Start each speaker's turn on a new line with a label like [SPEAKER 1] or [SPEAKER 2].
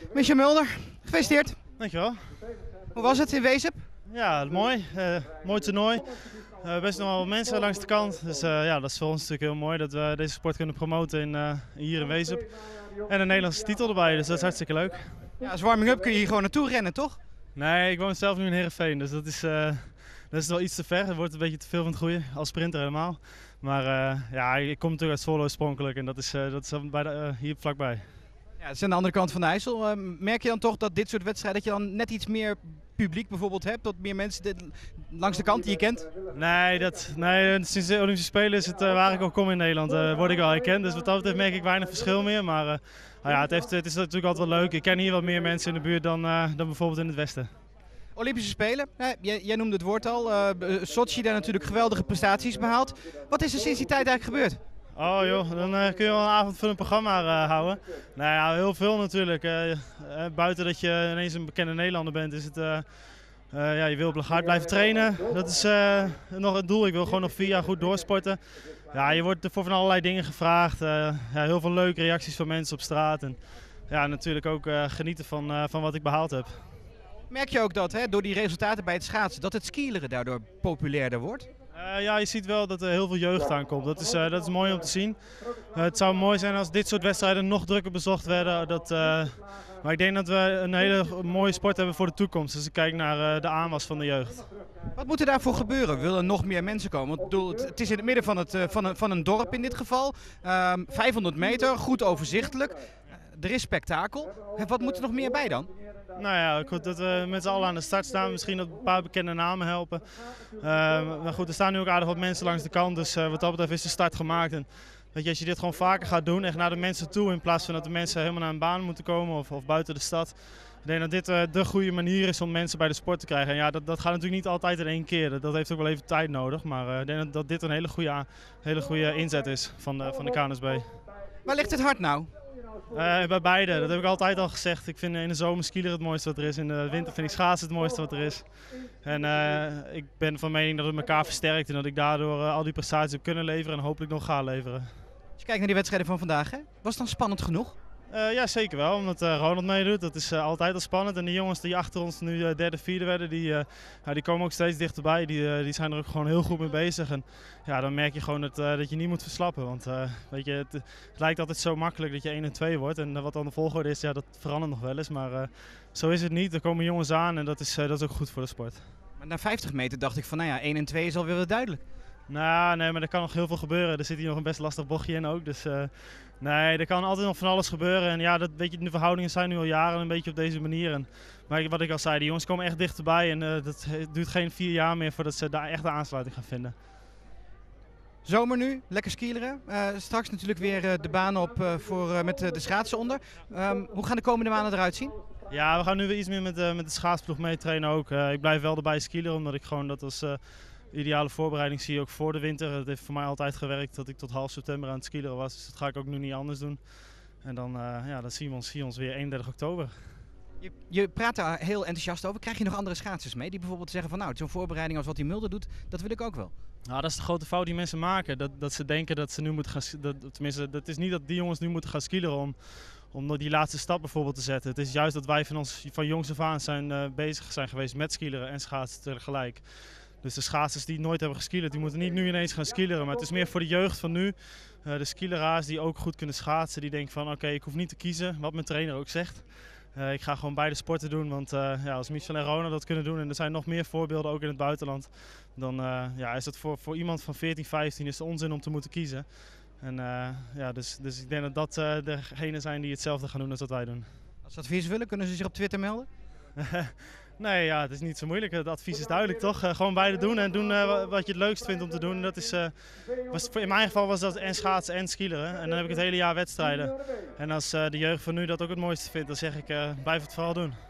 [SPEAKER 1] Michel Mulder, gefeliciteerd.
[SPEAKER 2] Dankjewel.
[SPEAKER 1] Hoe was het in Wezep?
[SPEAKER 2] Ja, mooi. Mooi toernooi. Best nog wel wat mensen langs de kant. Dus ja, dat is voor ons natuurlijk heel mooi dat we deze sport kunnen promoten hier in Wezep. En een Nederlandse titel erbij, dus dat is hartstikke leuk.
[SPEAKER 1] Ja, als warming-up kun je hier gewoon naartoe rennen, toch?
[SPEAKER 2] Nee, ik woon zelf nu in Heerenveen, dus dat is wel iets te ver. Het wordt een beetje te veel van het groeien, als sprinter helemaal. Maar ja, ik kom natuurlijk uit Zwolle oorspronkelijk en dat is hier vlakbij.
[SPEAKER 1] Ja, het is aan de andere kant van de IJssel. Merk je dan toch dat dit soort wedstrijden, dat je dan net iets meer publiek bijvoorbeeld hebt? Dat meer mensen langs de kant die je kent?
[SPEAKER 2] Nee, sinds de Olympische Spelen is het waar ik ook kom in Nederland, word ik wel herkend. Dus wat dat betreft merk ik weinig verschil meer. Maar nou ja, het is natuurlijk altijd wel leuk. Ik ken hier wat meer mensen in de buurt dan bijvoorbeeld in het Westen.
[SPEAKER 1] Olympische Spelen, jij noemde het woord al. Sochi, daar natuurlijk geweldige prestaties behaald. Wat is er sinds die tijd eigenlijk gebeurd?
[SPEAKER 2] Oh joh, dan kun je wel een avondvullend programma houden. Nou ja, heel veel natuurlijk. Buiten dat je ineens een bekende Nederlander bent, is het... ja, je wil hard blijven trainen. Dat is nog het doel. Ik wil gewoon nog 4 jaar goed doorsporten. Ja, je wordt voor van allerlei dingen gevraagd. Ja, heel veel leuke reacties van mensen op straat. En ja, natuurlijk ook genieten van wat ik behaald heb.
[SPEAKER 1] Merk je ook dat door die resultaten bij het schaatsen, dat het skileren daardoor populairder wordt?
[SPEAKER 2] Ja, je ziet wel dat er heel veel jeugd aankomt. Dat is mooi om te zien. Het zou mooi zijn als dit soort wedstrijden nog drukker bezocht werden. Maar ik denk dat we een hele mooie sport hebben voor de toekomst. Dus ik kijk naar de aanwas van de jeugd.
[SPEAKER 1] Wat moet er daarvoor gebeuren? Willen nog meer mensen komen? Want het is in het midden van een dorp in dit geval. 500 meter, goed overzichtelijk. Er is spektakel. Wat moet er nog meer bij dan?
[SPEAKER 2] Nou ja, goed, dat we met z'n allen aan de start staan. Misschien dat een paar bekende namen helpen. Maar goed, er staan nu ook aardig wat mensen langs de kant. Dus wat dat betreft is de start gemaakt. En weet je, als je dit gewoon vaker gaat doen, echt naar de mensen toe, in plaats van dat de mensen helemaal naar een baan moeten komen of buiten de stad. Ik denk dat dit de goede manier is om mensen bij de sport te krijgen. En ja, dat gaat natuurlijk niet altijd in één keer. Dat heeft ook wel even tijd nodig. Maar ik denk dat dit een hele goede inzet is van de KNSB.
[SPEAKER 1] Waar ligt het hart nou?
[SPEAKER 2] Bij beide, dat heb ik altijd al gezegd. Ik vind in de zomer skileren het mooiste wat er is. In de winter vind ik schaatsen het mooiste wat er is. En ik ben van mening dat het elkaar versterkt en dat ik daardoor al die prestaties heb kunnen leveren en hopelijk nog ga leveren.
[SPEAKER 1] Als je kijkt naar die wedstrijden van vandaag, was het dan spannend genoeg?
[SPEAKER 2] Ja, zeker wel, omdat Ronald meedoet. Dat is altijd al spannend. En de jongens die achter ons nu derde, vierde werden, die komen ook steeds dichterbij. Die zijn er ook gewoon heel goed mee bezig. En ja, dan merk je gewoon dat je niet moet verslappen. Want weet je, het lijkt altijd zo makkelijk dat je 1 en 2 wordt. En wat dan de volgorde is, ja, dat verandert nog wel eens. Maar zo is het niet. Er komen jongens aan en dat is ook goed voor de sport.
[SPEAKER 1] Maar na 50 meter dacht ik van, nou ja, 1 en 2 is alweer wel duidelijk.
[SPEAKER 2] Nou, nee, maar er kan nog heel veel gebeuren. Er zit hier nog een best lastig bochtje in ook. Dus nee, er kan altijd nog van alles gebeuren. En ja, weet je, de verhoudingen zijn nu al jaren een beetje op deze manier. Maar wat ik al zei, die jongens komen echt dichterbij. En dat duurt geen 4 jaar meer voordat ze daar echt de aansluiting gaan vinden.
[SPEAKER 1] Zomer nu, lekker skileren. Straks natuurlijk weer de baan op met de schaatsen onder. Hoe gaan de komende maanden eruit zien?
[SPEAKER 2] Ja, we gaan nu weer iets meer met de schaatsploeg mee trainen ook. Ik blijf wel erbij skileren, omdat ik gewoon dat als ideale voorbereiding zie, ook voor de winter. Het heeft voor mij altijd gewerkt dat ik tot half september aan het skileren was. Dus dat ga ik ook nu niet anders doen. En dan, dan zien we ons weer 31 oktober.
[SPEAKER 1] Je praat daar heel enthousiast over. Krijg je nog andere schaatsers mee die bijvoorbeeld zeggen van nou, zo'n voorbereiding als wat die Mulder doet, dat wil ik ook wel?
[SPEAKER 2] Nou, dat is de grote fout die mensen maken. Dat ze denken dat ze nu moeten gaan... Tenminste, dat is niet dat die jongens nu moeten gaan skileren om die laatste stap bijvoorbeeld te zetten. Het is juist dat wij van jongs af aan bezig zijn geweest met skileren en schaatsen tegelijk. Dus de schaatsers die nooit hebben geskilerd, die moeten niet nu ineens gaan skileren. Maar het is meer voor de jeugd van nu. De skileraars die ook goed kunnen schaatsen, die denken van oké, ik hoef niet te kiezen, wat mijn trainer ook zegt. Ik ga gewoon beide sporten doen, want als Michel en Ronald dat kunnen doen en er zijn nog meer voorbeelden ook in het buitenland, dan is het voor iemand van 14, 15 is het onzin om te moeten kiezen. En, dus ik denk dat degenen zijn die hetzelfde gaan doen als wat wij doen.
[SPEAKER 1] Als ze advies willen, kunnen ze zich op Twitter melden?
[SPEAKER 2] Nee, ja, het is niet zo moeilijk. Het advies is duidelijk, toch? Gewoon beide doen en doen wat je het leukst vindt om te doen. Dat is, in mijn geval was dat en schaatsen en skileren. En dan heb ik het hele jaar wedstrijden. En als de jeugd van nu dat ook het mooiste vindt, dan zeg ik, blijf het vooral doen.